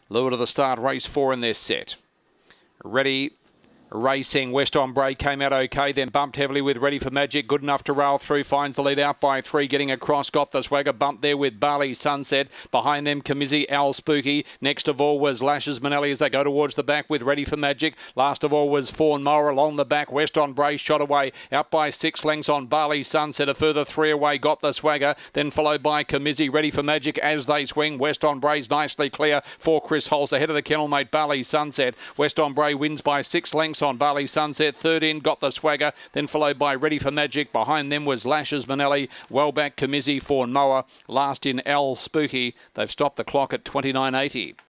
Lure to the start, race 4 in their set. Ready. Racing, West Ombre came out okay, then bumped heavily with Ready for Magic. Good enough to rail through, finds the lead out by 3, getting across. Got the Swagger, bumped there with Bali Sunset. Behind them, Kamizi, Al Spooky. Next of all was Lashes Manelli as they go towards the back with Ready for Magic. Last of all was Fawn Mower along the back. West Ombre shot away, out by 6 lengths on Bali Sunset. A further 3 away, Got the Swagger, then followed by Kamizi, Ready for Magic as they swing. West Ombre's nicely clear for Chris Holz ahead of the kennel mate Bali Sunset. West Ombre wins by 6 lengths on Bali Sunset. Third in, Got the Swagger, then followed by Ready for Magic. Behind them was Lashes Manelli, well back Kamizi, Fawn Mower. Last in Al Spooky. They've stopped the clock at 29.80.